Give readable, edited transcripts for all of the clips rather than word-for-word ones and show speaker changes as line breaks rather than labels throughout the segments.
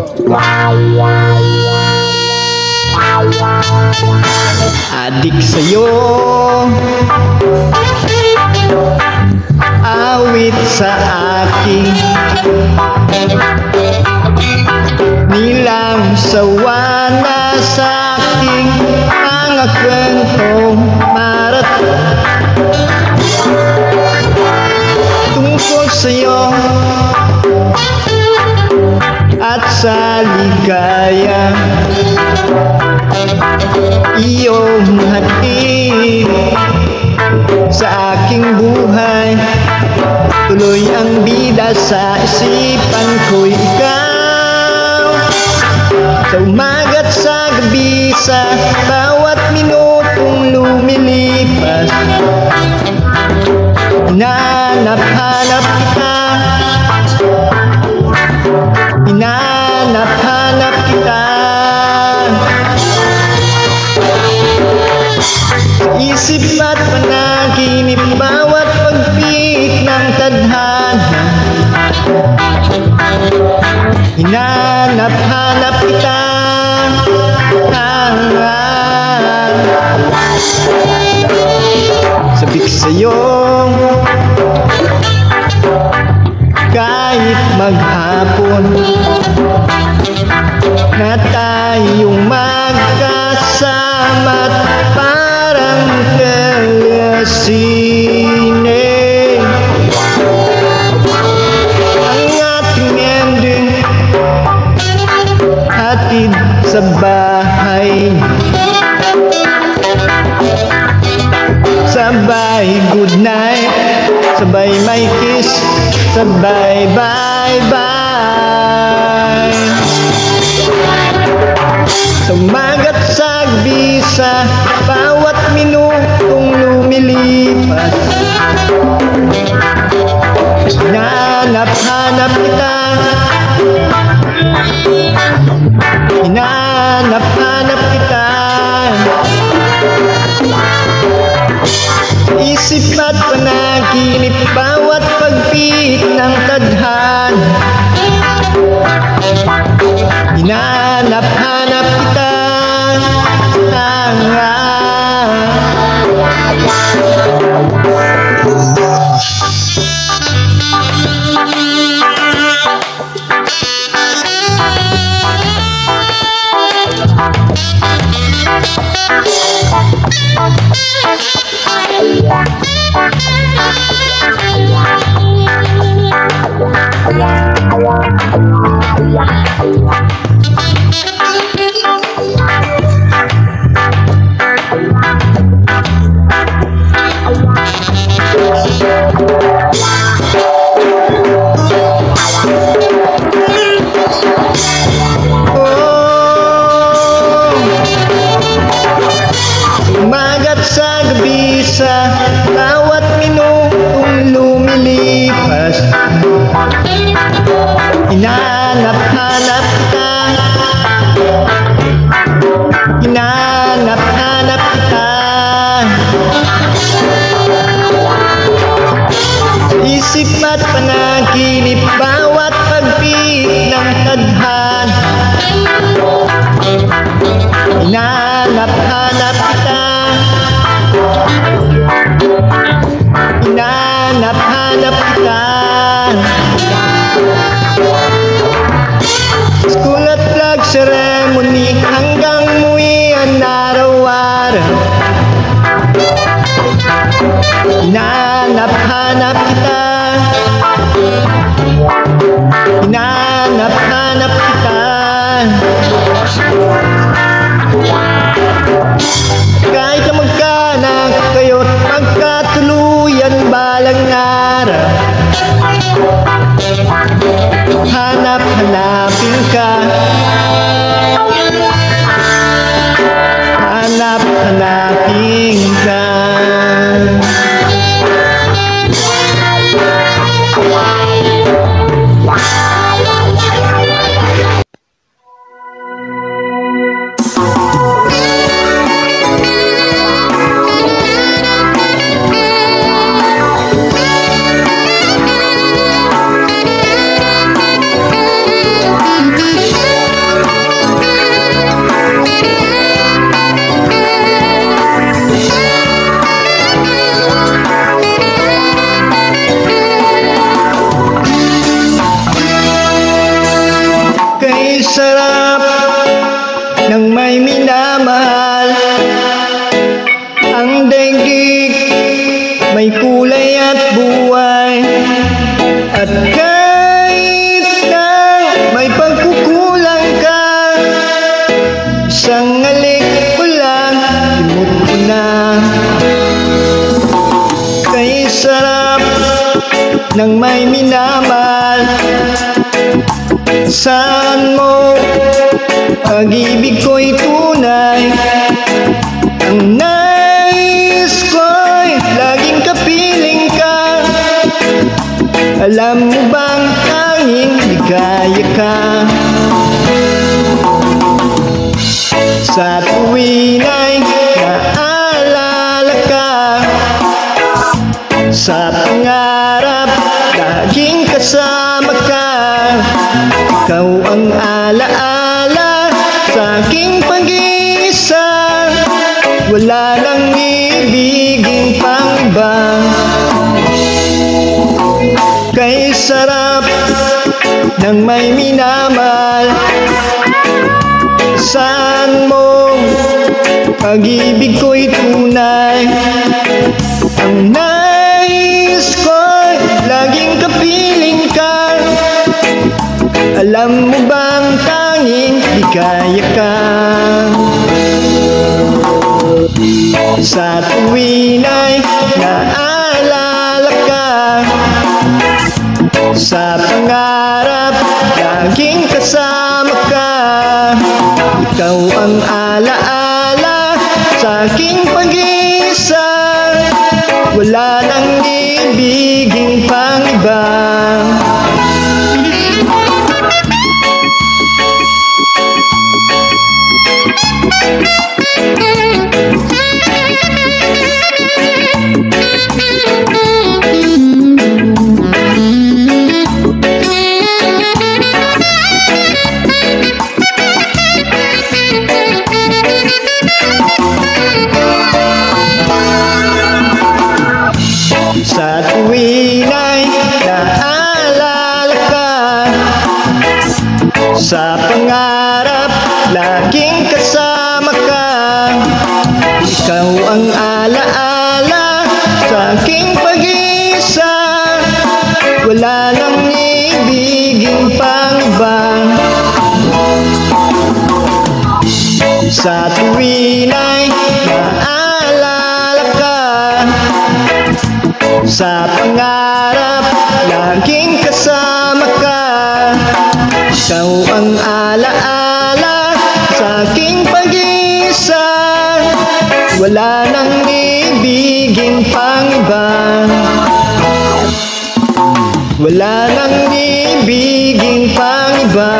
Adik sa'yo, awit sa aking nilang sawa na sa aking mga kwentong marathon tungkol sa'yo at sa ligaya iyong hatid sa aking buhay. Tuloy ang bida sa isipan ko'y ikaw. Sa umaga't sa gabi, sa bawat minutong lumilipas, hinanap-hanap kita, hinanap-hanap kita. Isip at panaginip, bawat pagpik ng tadhana, hinanap-hanap kita. Sabik sa'yo kahit maghapon na tayong magkasama't parang kalasine. Ang ating ending hatid sa bahay, sabay good night, sabay may kiss, sabay bye bye. Sa umaga't sa gabi, sa bawat minutong lumilipas, hinanap-hanap kita, hinanap-hanap kita. Isip at panaginip, bawat pagpik ng tadhana, hinanap-hanap kita. Umaga't sa gabi, sa bawat minutong lumilipas, hinanap-hanap kita, hinanap-hanap kita. Isip at panaginip, bawat pagpik ng tadhana, hinanap-hanap kita, hinanap-hanap kita. School at flag ceremony, hanggang muwian araw-araw, hinanap-hanap kita, hinanap-hanap kita. Kahit na magkaanak kayo't magkatuluyan balang araw, hanap-hanapin ka, hanap-hanapin ka. minamal. Saan mo pag-ibig ko'y tunay? Ang nais ko'y laging kapiling ka. Alam mo bang tanging ligaya ka? Sa tuwin ay naalala ka. Sa pangarap laging kasama ka. Ikaw ang alaala sa aking pag-iisa. Wala nang ibigin pang iba. Kay sarap ng may minamal. Saan mo pag-ibig ko'y tunay? Ang nais ko'y laging kapiling ka. Alam mo bang tanging ligaya ka? Sa tuwin ay naalala ka. Sa pangarap laging kasama ka. Ikaw ang alaala sa aking pag-iisa. Wala nang ibigin pang iba. Sa tuwin ay naalala ka. Sa pangarap laging kasama ka. Ikaw ang alaala sa aking pag-iisa. Wala nang ibigin pang iba. Sa tuwin ay naalala ka. Sa pangarap laging kasama ka. Ikaw ang alaala sa aking pag-iisa. Wala nang ibigin pang iba. Wala nang ibigin pang iba.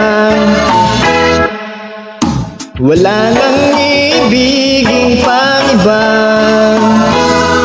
Wala nang ibigin pang iba.